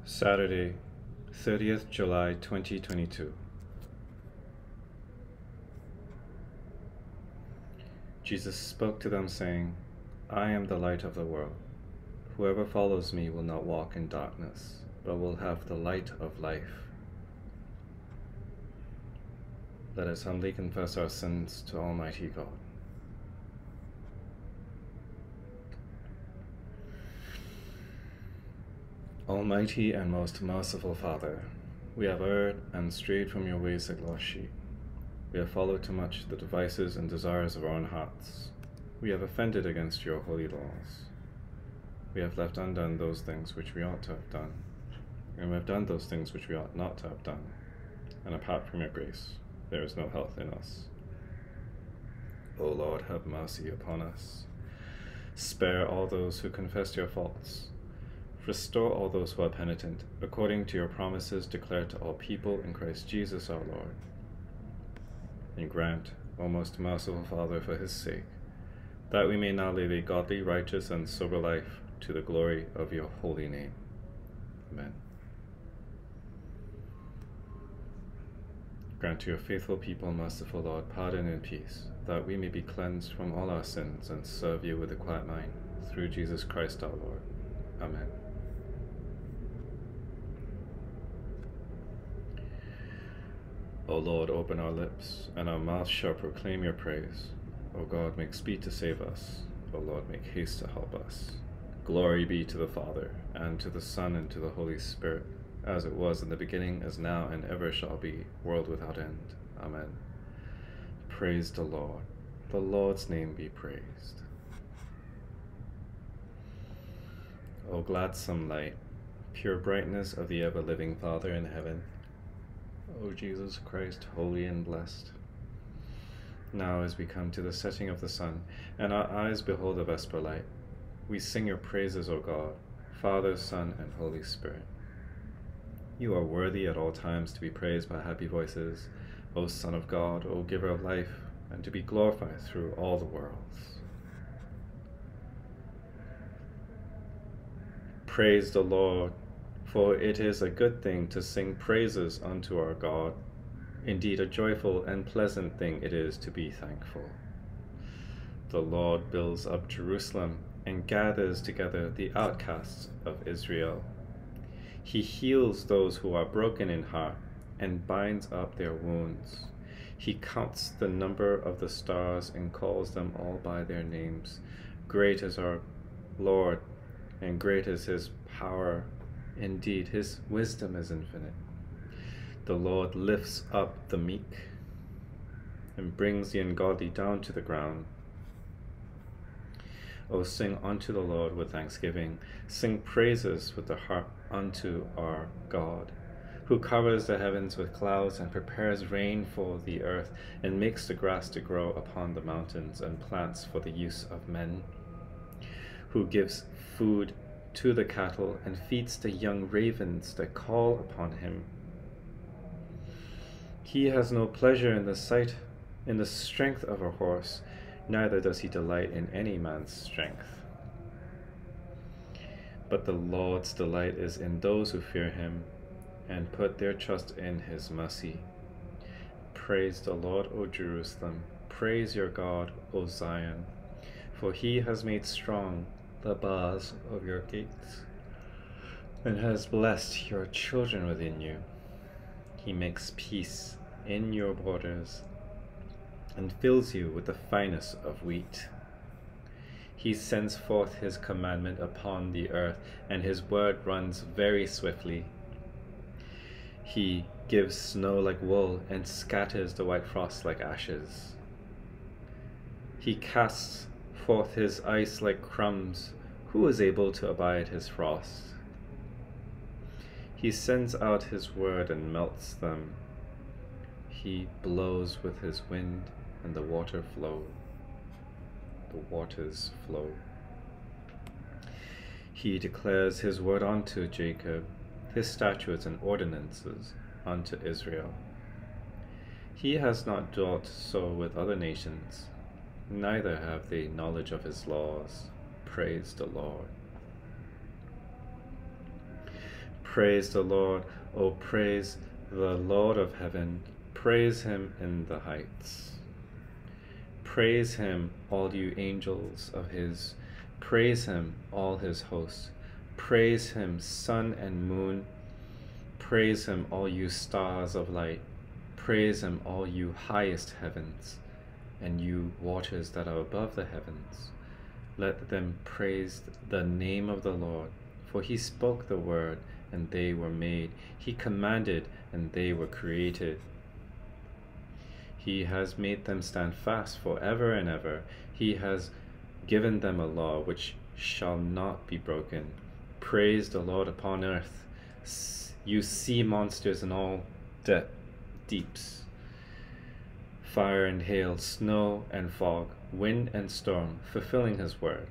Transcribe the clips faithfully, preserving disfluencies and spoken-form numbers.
Saturday, thirtieth July twenty twenty-two. Jesus spoke to them, saying, I am the light of the world. Whoever follows me will not walk in darkness, but will have the light of life. Let us humbly confess our sins to Almighty God. Almighty and most merciful Father, we have erred and strayed from your ways like lost sheep. We have followed too much the devices and desires of our own hearts. We have offended against your holy laws. We have left undone those things which we ought to have done, and we have done those things which we ought not to have done. And apart from your grace, there is no health in us. O Lord, have mercy upon us. Spare all those who confess your faults. Restore all those who are penitent, according to your promises declared to all people in Christ Jesus our Lord. And grant, O most merciful Father, for his sake, that we may now live a godly, righteous, and sober life to the glory of your holy name. Amen. Grant to your faithful people, merciful Lord, pardon and peace, that we may be cleansed from all our sins and serve you with a quiet mind, through Jesus Christ our Lord. Amen. O Lord, open our lips, and our mouths shall proclaim your praise. O God, make speed to save us. O Lord, make haste to help us. Glory be to the Father, and to the Son, and to the Holy Spirit, as it was in the beginning, is now, and ever shall be, world without end. Amen. Praise the Lord. The Lord's name be praised. O gladsome light, pure brightness of the ever-living Father in heaven, O Jesus Christ, holy and blessed. Now as we come to the setting of the sun, and our eyes behold the vesper light, we sing your praises, O God, Father, Son, and Holy Spirit. You are worthy at all times to be praised by happy voices, O Son of God, O Giver of life, and to be glorified through all the worlds. Praise the Lord, for it is a good thing to sing praises unto our God. Indeed, a joyful and pleasant thing it is to be thankful. The Lord builds up Jerusalem and gathers together the outcasts of Israel. He heals those who are broken in heart and binds up their wounds. He counts the number of the stars and calls them all by their names. Great is our Lord, and great is his power. Indeed, his wisdom is infinite. The Lord lifts up the meek and brings the ungodly down to the ground. O sing unto the Lord with thanksgiving. Sing praises with the harp unto our God, who covers the heavens with clouds and prepares rain for the earth and makes the grass to grow upon the mountains and plants for the use of men, who gives food to the cattle and feeds the young ravens that call upon him. He has no pleasure in the sight, in the strength of a horse, neither does he delight in any man's strength. But the Lord's delight is in those who fear him and put their trust in his mercy. Praise the Lord, O Jerusalem. Praise your God, O Zion. For he has made strong the bars of your gates, and has blessed your children within you. He makes peace in your borders, and fills you with the finest of wheat. He sends forth his commandment upon the earth, and his word runs very swiftly. He gives snow like wool, and scatters the white frost like ashes. He casts forth his ice like crumbs. Who is able to abide his frost? He sends out his word and melts them. He blows with his wind, and the water flow. The waters flow. He declares his word unto Jacob, his statutes and ordinances unto Israel. He has not dealt so with other nations, neither have they knowledge of his laws. Praise the Lord. Praise the Lord. O praise the Lord of heaven. Praise him in the heights. Praise him, all you angels of his. Praise him, all his hosts. Praise him, sun and moon. Praise him, all you stars of light. Praise him, all you highest heavens, and you waters that are above the heavens. Let them praise the name of the Lord, for he spoke the word, and they were made. He commanded, and they were created. He has made them stand fast forever and ever. He has given them a law which shall not be broken. Praise the Lord upon earth, you sea monsters in all de deeps. Fire and hail, snow and fog, wind and storm, fulfilling his word.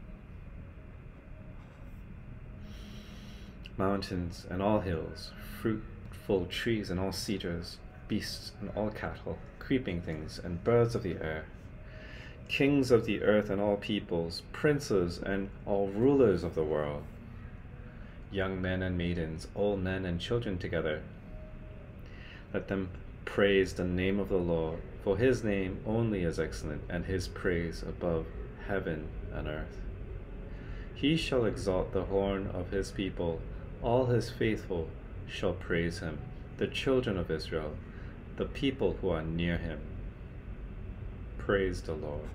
Mountains and all hills, fruitful trees and all cedars, beasts and all cattle, creeping things and birds of the air, kings of the earth and all peoples, princes and all rulers of the world, young men and maidens, old men and children together. Let them praise the name of the Lord, for his name only is excellent, and his praise above heaven and earth. He shall exalt the horn of his people, all his faithful shall praise him, the children of Israel, the people who are near him. Praise the Lord.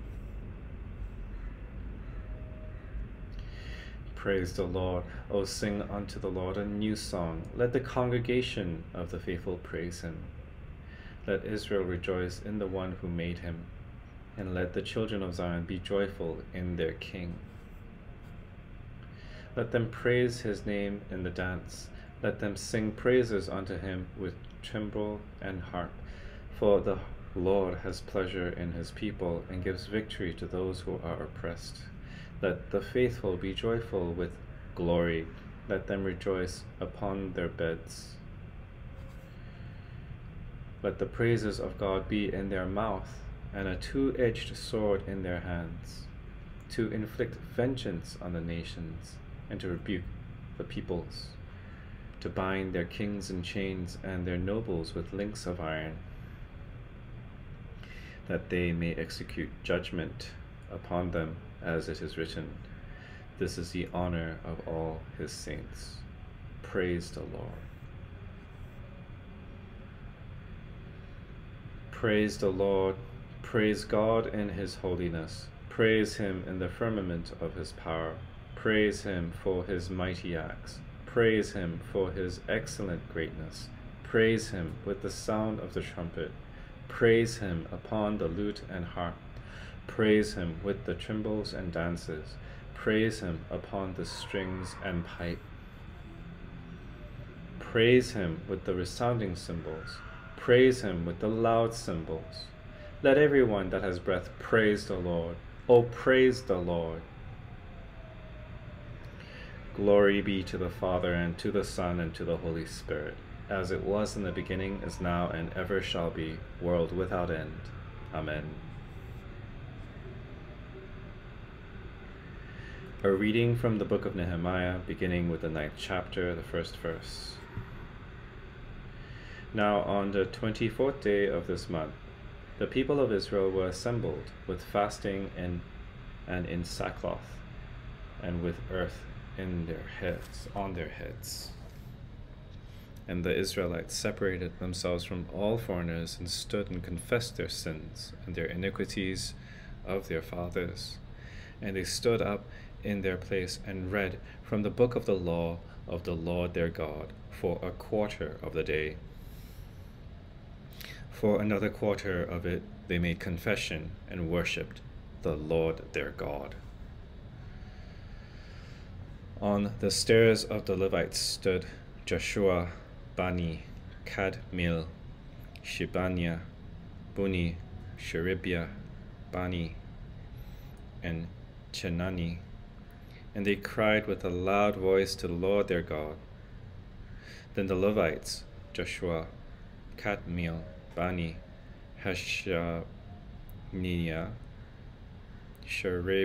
Praise the Lord. O sing unto the Lord a new song. Let the congregation of the faithful praise him. Let Israel rejoice in the one who made him, and let the children of Zion be joyful in their King. Let them praise his name in the dance. Let them sing praises unto him with timbrel and harp. For the Lord has pleasure in his people, and gives victory to those who are oppressed. Let the faithful be joyful with glory. Let them rejoice upon their beds. Let the praises of God be in their mouth, and a two-edged sword in their hands, to inflict vengeance on the nations, and to rebuke the peoples, to bind their kings in chains and their nobles with links of iron, that they may execute judgment upon them, as it is written, this is the honor of all his saints. Praise the Lord. Praise the Lord. Praise God in his holiness. Praise him in the firmament of his power. Praise him for his mighty acts. Praise him for his excellent greatness. Praise him with the sound of the trumpet. Praise him upon the lute and harp. Praise him with the timbrels and dances. Praise him upon the strings and pipe. Praise him with the resounding cymbals. Praise him with the loud cymbals. Let everyone that has breath praise the Lord. Oh, praise the Lord. Glory be to the Father, and to the Son, and to the Holy Spirit, as it was in the beginning, is now, and ever shall be, world without end. Amen. A reading from the book of Nehemiah, beginning with the ninth chapter, the first verse. Now on the twenty-fourth day of this month, the people of Israel were assembled with fasting and, and in sackcloth, and with earth in their heads, on their heads. And the Israelites separated themselves from all foreigners, and stood and confessed their sins and their iniquities of their fathers. And they stood up in their place and read from the book of the law of the Lord their God for a quarter of the day. For another quarter of it they made confession and worshipped the Lord their God. On the stairs of the Levites stood Joshua, Bani, Kadmiel, Shebaniah, Buni, Sherebiah, Bani, and Chenani, and they cried with a loud voice to the Lord their God. Then the Levites, Joshua, Kadmiel, Bani, Hashabniah,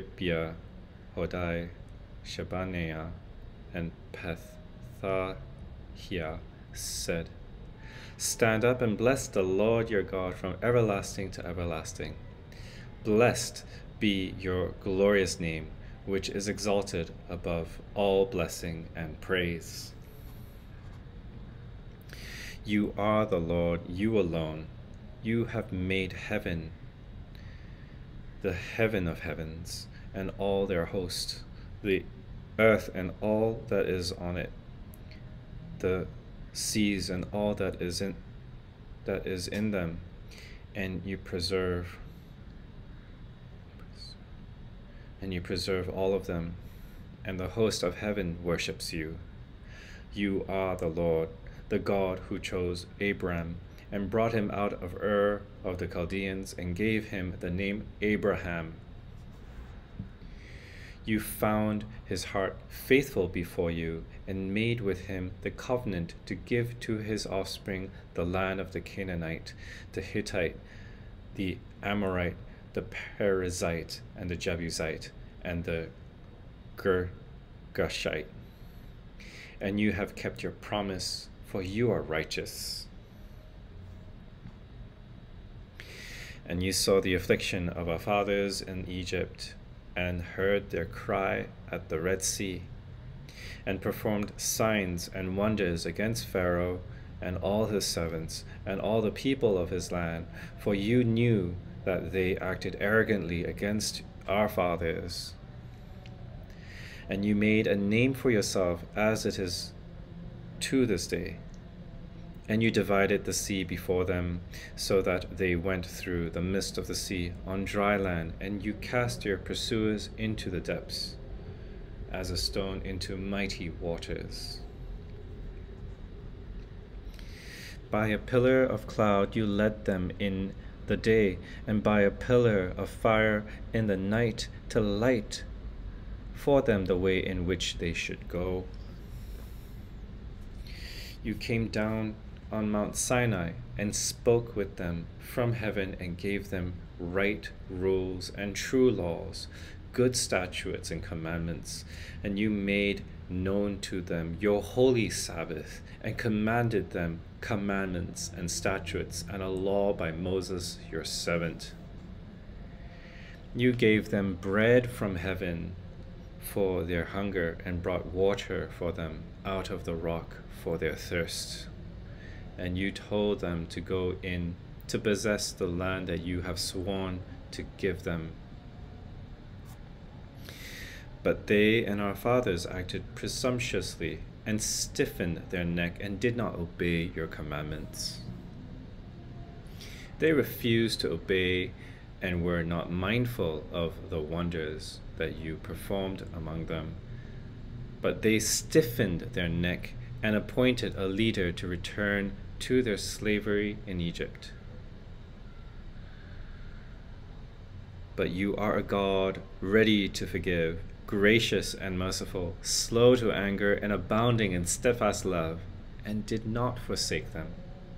Sherebiah, Hodai, Shebaniah, and Pethahiah, Yah said, "Stand up and bless the Lord your God from everlasting to everlasting. Blessed be your glorious name, which is exalted above all blessing and praise. You are the Lord, you alone. You have made heaven, the heaven of heavens, and all their host, the earth and all that is on it, the seas and all that is in that is in them, and you preserve and you preserve all of them, and the host of heaven worships you. You are the Lord, the God who chose Abram and brought him out of Ur of the Chaldeans and gave him the name Abraham. You found his heart faithful before you and made with him the covenant to give to his offspring the land of the Canaanite, the Hittite, the Amorite, the Perizzite, and the Jebusite, and the Girgashite. And you have kept your promise, for you are righteous. And you saw the affliction of our fathers in Egypt, and heard their cry at the Red Sea, and performed signs and wonders against Pharaoh and all his servants and all the people of his land, for you knew that they acted arrogantly against our fathers. And you made a name for yourself, as it is to this day. And you divided the sea before them, so that they went through the midst of the sea on dry land, and you cast your pursuers into the depths, as a stone into mighty waters. By a pillar of cloud you led them in the day, and by a pillar of fire in the night to light for them the way in which they should go. You came down on Mount Sinai and spoke with them from heaven and gave them right rules and true laws, good statutes and commandments, and you made known to them your holy Sabbath and commanded them commandments and statutes and a law by Moses your servant. You gave them bread from heaven for their hunger and brought water for them out of the rock for their thirst. And you told them to go in to possess the land that you have sworn to give them. But they and our fathers acted presumptuously and stiffened their neck and did not obey your commandments. They refused to obey and were not mindful of the wonders that you performed among them. But they stiffened their neck and appointed a leader to return to their slavery in Egypt. But you are a God ready to forgive, gracious and merciful, slow to anger and abounding in steadfast love, and did not forsake them.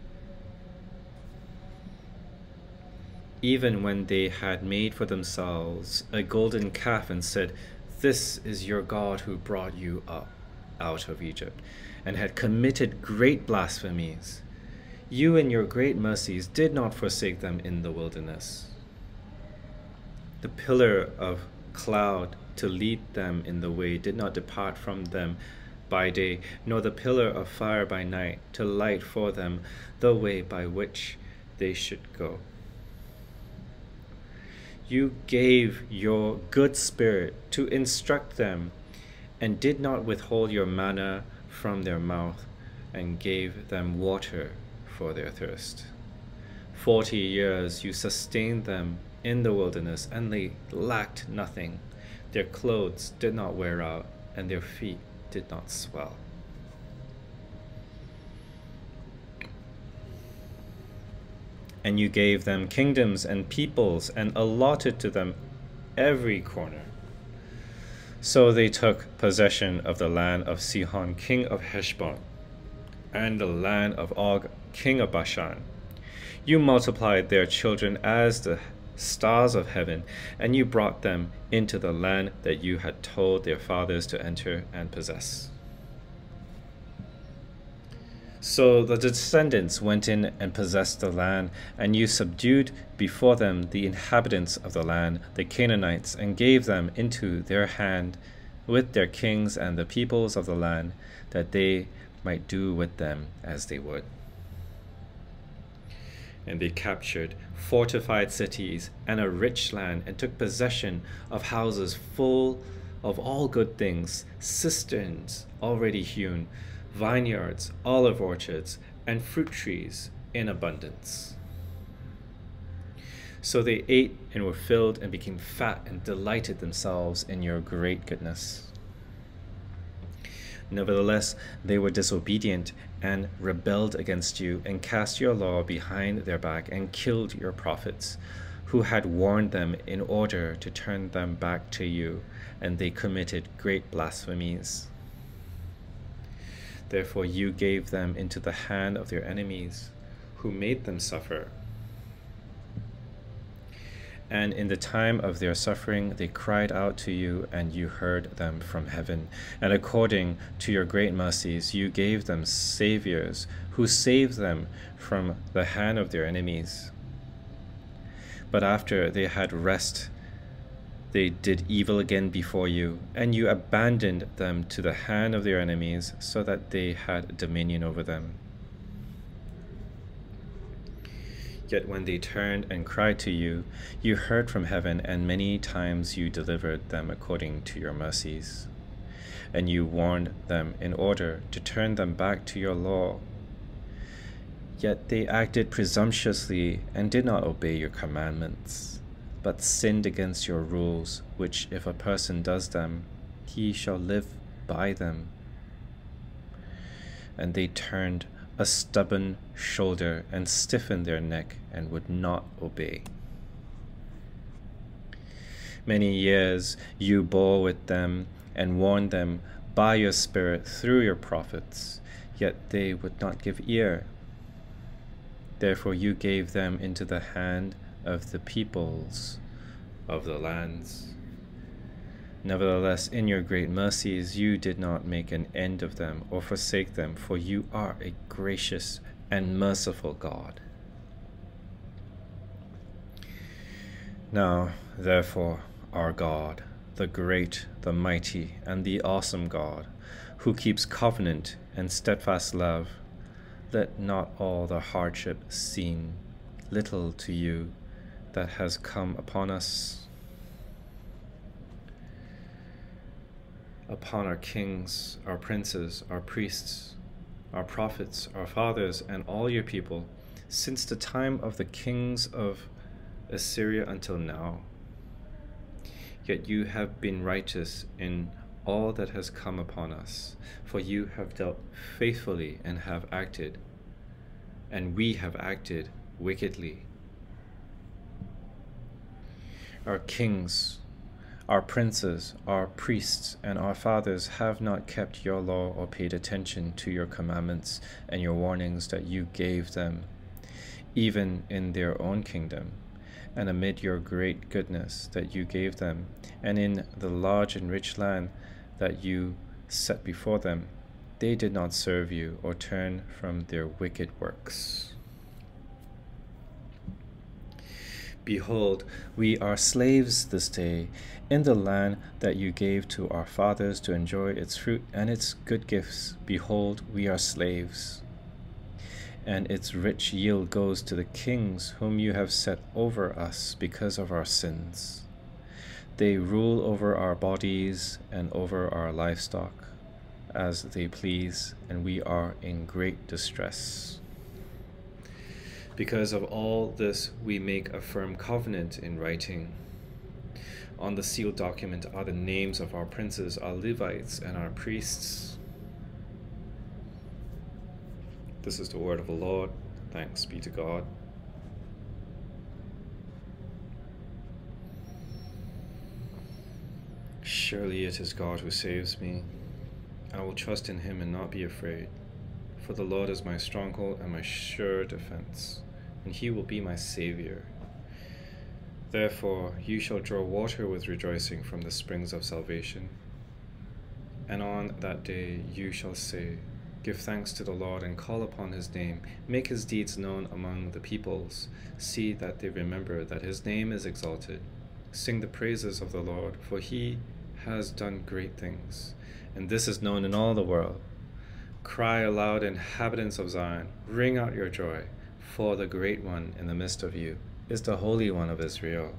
Even when they had made for themselves a golden calf and said, "This is your God who brought you up out of Egypt," and had committed great blasphemies, you in your great mercies did not forsake them in the wilderness. The pillar of cloud to lead them in the way did not depart from them by day, nor the pillar of fire by night to light for them the way by which they should go. You gave your good spirit to instruct them, and did not withhold your manna from their mouth, and gave them water for their thirst. Forty years you sustained them in the wilderness, and they lacked nothing. Their clothes did not wear out, and their feet did not swell. And you gave them kingdoms and peoples, and allotted to them every corner. So they took possession of the land of Sihon, king of Heshbon, and the land of Og, king of Bashan. You multiplied their children as the stars of heaven, and you brought them into the land that you had told their fathers to enter and possess. So the descendants went in and possessed the land, and you subdued before them the inhabitants of the land, the Canaanites, and gave them into their hand with their kings and the peoples of the land, that they might do with them as they would. And they captured fortified cities and a rich land, and took possession of houses full of all good things, cisterns already hewn, vineyards, olive orchards, and fruit trees in abundance. So they ate and were filled and became fat and delighted themselves in your great goodness. Nevertheless, they were disobedient and rebelled against you, and cast your law behind their back, and killed your prophets, who had warned them in order to turn them back to you, and they committed great blasphemies. Therefore you gave them into the hand of their enemies, who made them suffer. And in the time of their suffering they cried out to you, and you heard them from heaven. And according to your great mercies you gave them saviors, who saved them from the hand of their enemies. But after they had rest, they did evil again before you, and you abandoned them to the hand of their enemies, so that they had dominion over them. Yet when they turned and cried to you, you heard from heaven, and many times you delivered them according to your mercies. And you warned them in order to turn them back to your law. Yet they acted presumptuously and did not obey your commandments, but sinned against your rules, which if a person does them, he shall live by them. And they turned a stubborn shoulder and stiffened their neck and would not obey. Many years you bore with them and warned them by your Spirit through your prophets, yet they would not give ear. Therefore you gave them into the hand of the peoples of the lands. Nevertheless, in your great mercies you did not make an end of them or forsake them, for you are a gracious and merciful God. Now, therefore, our God, the great, the mighty, and the awesome God, who keeps covenant and steadfast love, let not all the hardship seem little to you that has come upon us, upon our kings, our princes, our priests, our prophets, our fathers, and all your people, since the time of the kings of Assyria until now. Yet you have been righteous in all that has come upon us, for you have dealt faithfully and have acted, and we have acted wickedly. Our kings, our princes, our priests, and our fathers have not kept your law or paid attention to your commandments and your warnings that you gave them, even in their own kingdom, and amid your great goodness that you gave them, and in the large and rich land that you set before them. They did not serve you or turn from their wicked works. Behold, we are slaves this day in the land that you gave to our fathers to enjoy its fruit and its good gifts. Behold, we are slaves, and its rich yield goes to the kings whom you have set over us because of our sins. They rule over our bodies and over our livestock as they please, and we are in great distress. Because of all this, we make a firm covenant in writing. On the sealed document are the names of our princes, our Levites, and our priests. This is the word of the Lord. Thanks be to God. Surely it is God who saves me. I will trust in him and not be afraid. For the Lord is my stronghold and my sure defense, and he will be my Savior. Therefore you shall draw water with rejoicing from the springs of salvation. And on that day you shall say, Give thanks to the Lord and call upon his name. Make his deeds known among the peoples. See that they remember that his name is exalted. Sing the praises of the Lord, for he has done great things, and this is known in all the world. Cry aloud, inhabitants of Zion, ring out your joy, for the great one in the midst of you is the Holy One of Israel.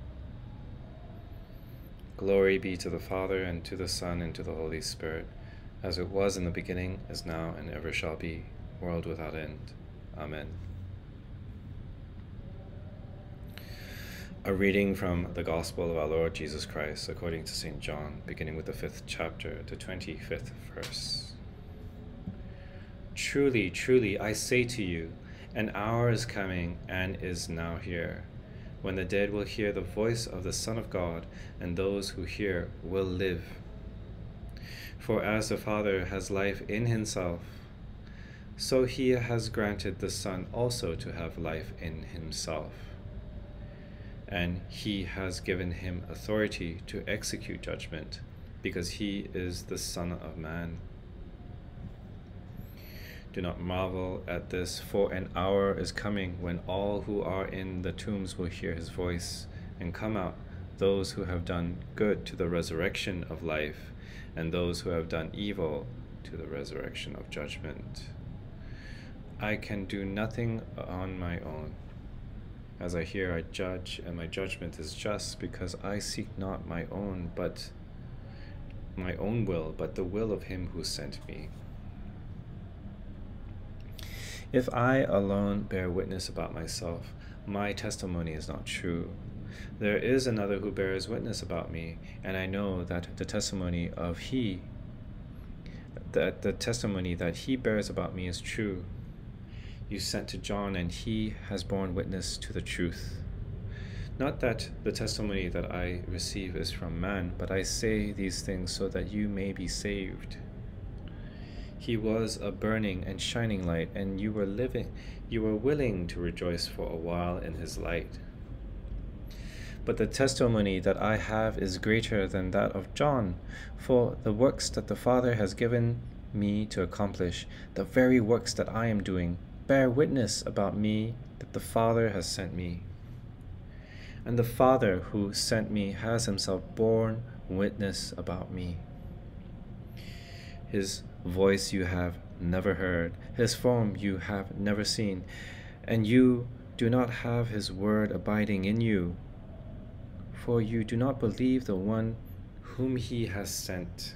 Glory be to the Father, and to the Son, and to the Holy Spirit, as it was in the beginning, is now, and ever shall be, world without end. Amen. A reading from the Gospel of our Lord Jesus Christ according to Saint John, beginning with the fifth chapter, the twenty-fifth verse. Truly, truly, I say to you, an hour is coming and is now here, when the dead will hear the voice of the Son of God, and those who hear will live. For as the Father has life in himself, so he has granted the Son also to have life in himself. And he has given him authority to execute judgment, because he is the Son of Man. Do not marvel at this, for an hour is coming when all who are in the tombs will hear his voice and come out, those who have done good to the resurrection of life, and those who have done evil to the resurrection of judgment. I can do nothing on my own. As I hear, I judge, and my judgment is just, because I seek not my own, but my own will, but the will of him who sent me. If I alone bear witness about myself, my testimony is not true. There is another who bears witness about me, and I know that the testimony of he, that the testimony that he bears about me is true. You sent to John, and he has borne witness to the truth. Not that the testimony that I receive is from man, but I say these things so that you may be saved. He was a burning and shining light, and you were living, you were willing to rejoice for a while in his light. But the testimony that I have is greater than that of John, for the works that the Father has given me to accomplish, the very works that I am doing, bear witness about me that the Father has sent me. And the Father who sent me has himself borne witness about me. His voice you have never heard, his form you have never seen, and you do not have his word abiding in you, for you do not believe the one whom he has sent.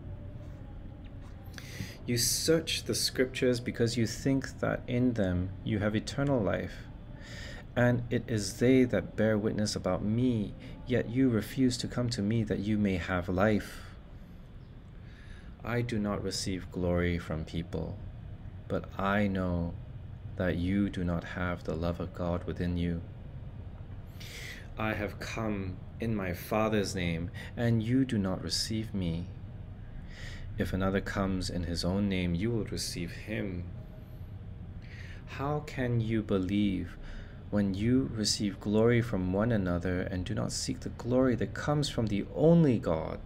You search the scriptures because you think that in them you have eternal life, and it is they that bear witness about me, yet you refuse to come to me that you may have life. I do not receive glory from people, but I know that you do not have the love of God within you. I have come in my Father's name, and you do not receive me. If another comes in his own name, you will receive him. How can you believe when you receive glory from one another and do not seek the glory that comes from the only God?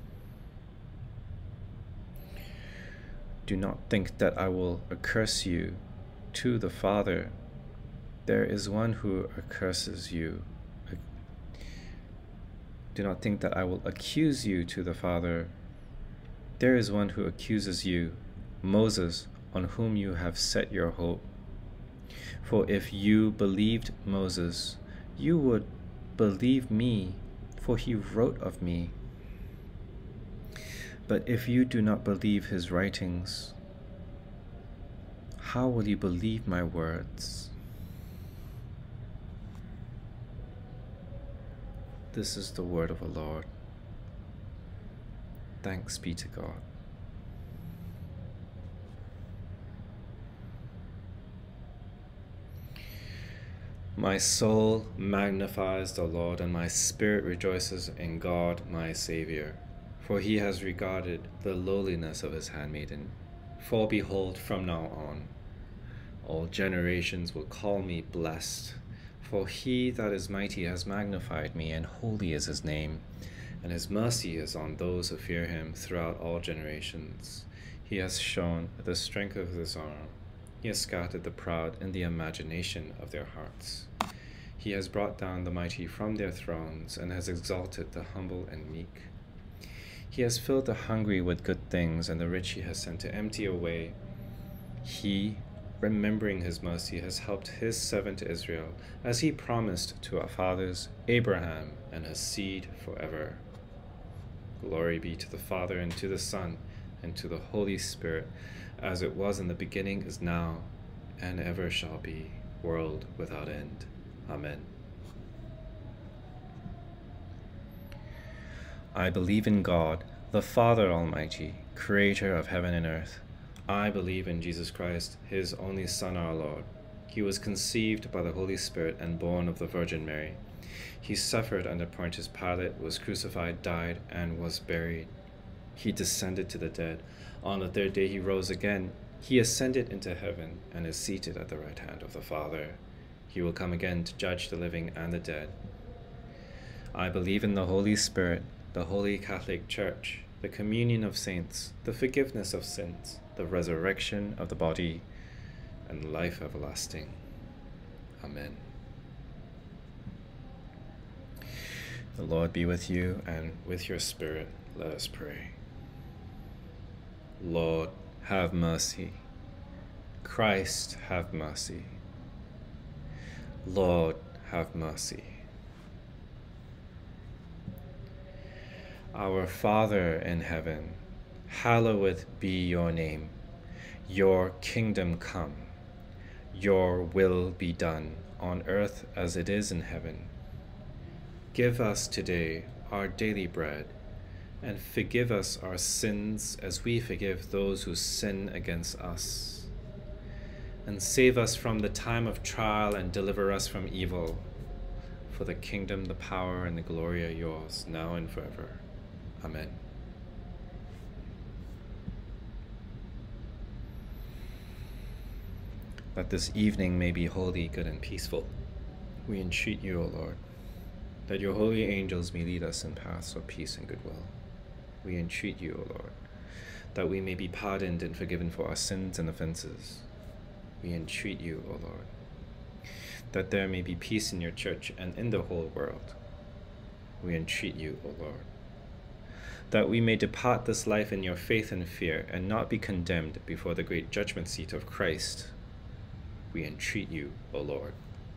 Do not think that I will accurse you to the Father. There is one who accurses you. Do not think that I will accuse you to the Father. There is one who accuses you, Moses, on whom you have set your hope. For if you believed Moses, you would believe me, for he wrote of me. But if you do not believe his writings, how will you believe my words? This is the word of the Lord. Thanks be to God. My soul magnifies the Lord, and my spirit rejoices in God my Savior. For he has regarded the lowliness of his handmaiden. For behold, from now on, all generations will call me blessed. For he that is mighty has magnified me, and holy is his name. And his mercy is on those who fear him throughout all generations. He has shown the strength of his arm. He has scattered the proud in the imagination of their hearts. He has brought down the mighty from their thrones and has exalted the humble and meek. He has filled the hungry with good things, and the rich he has sent to empty away. He, remembering his mercy, has helped his servant Israel, as he promised to our fathers, Abraham, and his seed forever. Glory be to the Father, and to the Son, and to the Holy Spirit, as it was in the beginning, is now, and ever shall be, world without end. Amen. I believe in God, the Father Almighty, creator of heaven and earth. I believe in Jesus Christ, his only Son, our Lord. He was conceived by the Holy Spirit and born of the Virgin Mary. He suffered under Pontius Pilate, was crucified, died, and was buried. He descended to the dead. On the third day he rose again. He ascended into heaven and is seated at the right hand of the Father. He will come again to judge the living and the dead. I believe in the Holy Spirit, the Holy Catholic Church, the communion of saints, the forgiveness of sins, the resurrection of the body, and life everlasting. Amen. The Lord be with you, and with your spirit. Let us pray. Lord, have mercy. Christ, have mercy. Lord, have mercy. Our Father in heaven, hallowed be your name. Your kingdom come. Your will be done on earth as it is in heaven. Give us today our daily bread, and forgive us our sins as we forgive those who sin against us. And save us from the time of trial and deliver us from evil. For the kingdom, the power, and the glory are yours, now and forever. Amen. That this evening may be holy, good, and peaceful. We entreat you, O Lord, that your holy angels may lead us in paths of peace and goodwill. We entreat you, O Lord, that we may be pardoned and forgiven for our sins and offenses. We entreat you, O Lord, that there may be peace in your church and in the whole world. We entreat you, O Lord, that we may depart this life in your faith and fear and not be condemned before the great judgment seat of Christ. We entreat you, O Lord.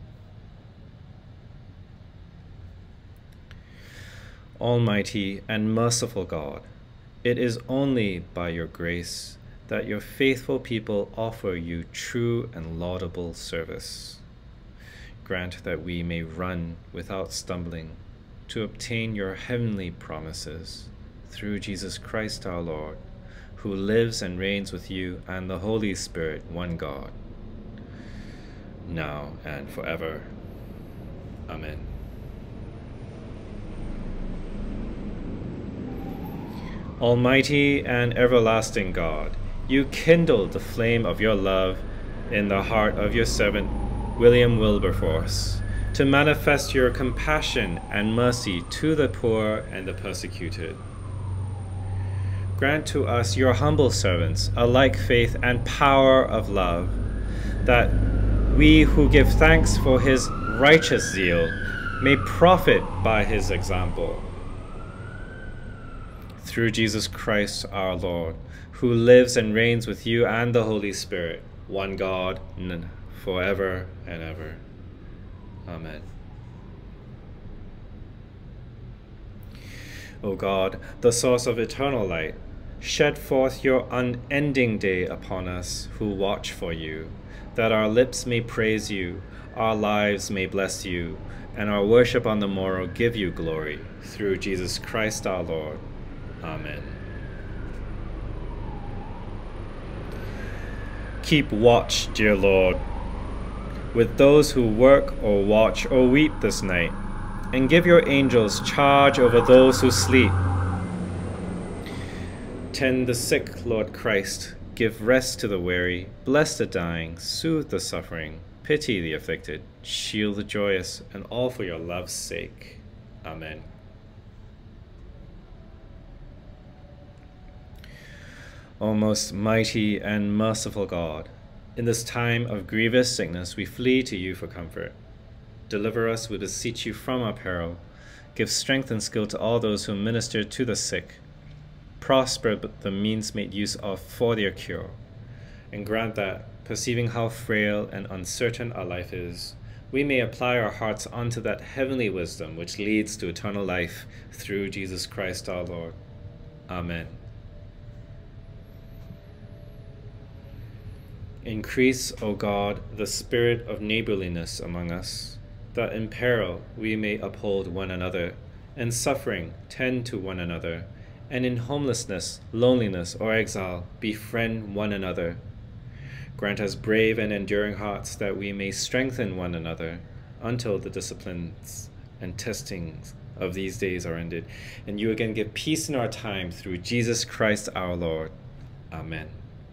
Almighty and merciful God, it is only by your grace that your faithful people offer you true and laudable service. Grant that we may run without stumbling to obtain your heavenly promises through Jesus Christ our Lord, who lives and reigns with you and the Holy Spirit, one God, now and forever. Amen. Almighty and everlasting God, you kindled the flame of your love in the heart of your servant William Wilberforce to manifest your compassion and mercy to the poor and the persecuted. Grant to us, your humble servants, a like faith and power of love, that we who give thanks for his righteous zeal may profit by his example. Through Jesus Christ our Lord, who lives and reigns with you and the Holy Spirit, one God, forever and ever. Amen. O God, the source of eternal light, shed forth your unending day upon us who watch for you, that our lips may praise you, our lives may bless you, and our worship on the morrow give you glory, through Jesus Christ our Lord. Amen. Keep watch, dear Lord, with those who work or watch or weep this night, and give your angels charge over those who sleep. Tend the sick, Lord Christ, give rest to the weary, bless the dying, soothe the suffering, pity the afflicted, shield the joyous, and all for your love's sake. Amen. O most mighty and merciful God, in this time of grievous sickness we flee to you for comfort. Deliver us, we beseech you, from our peril. Give strength and skill to all those who minister to the sick. Prosper the means made use of for their cure. And grant that, perceiving how frail and uncertain our life is, we may apply our hearts unto that heavenly wisdom which leads to eternal life through Jesus Christ our Lord. Amen. Increase, O God, the spirit of neighborliness among us, that in peril we may uphold one another, in suffering tend to one another, and in homelessness, loneliness, or exile befriend one another. Grant us brave and enduring hearts, that we may strengthen one another until the disciplines and testings of these days are ended, and you again give peace in our time through Jesus Christ our Lord. Amen.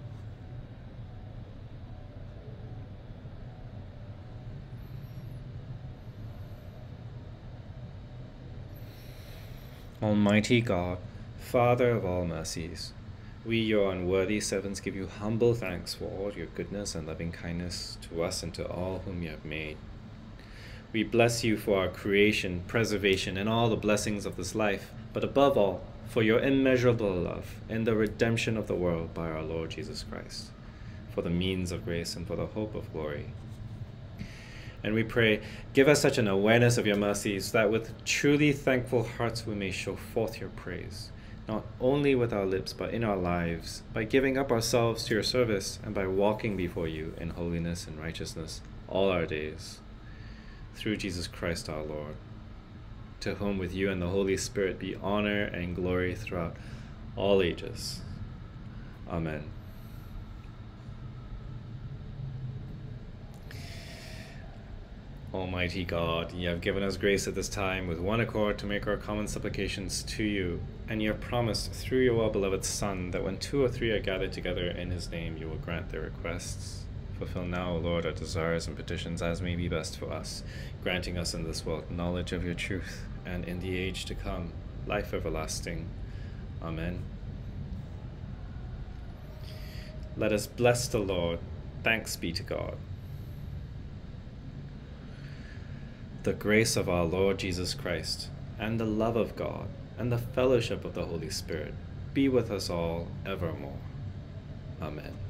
Almighty God, Father of all mercies, we, your unworthy servants, give you humble thanks for all your goodness and loving kindness to us and to all whom you have made. We bless you for our creation, preservation, and all the blessings of this life, but above all, for your immeasurable love and the redemption of the world by our Lord Jesus Christ, for the means of grace and for the hope of glory. And we pray, give us such an awareness of your mercies that with truly thankful hearts we may show forth your praise, not only with our lips but in our lives, by giving up ourselves to your service and by walking before you in holiness and righteousness all our days. Through Jesus Christ our Lord, to whom with you and the Holy Spirit be honor and glory throughout all ages. Amen. Almighty God, ye have given us grace at this time with one accord to make our common supplications to you, and ye have promised through your well-beloved Son that when two or three are gathered together in his name, you will grant their requests. Fulfill now, O Lord, our desires and petitions as may be best for us, granting us in this world knowledge of your truth, and in the age to come, life everlasting. Amen. Let us bless the Lord. Thanks be to God. The grace of our Lord Jesus Christ, and the love of God, and the fellowship of the Holy Spirit be with us all evermore. Amen.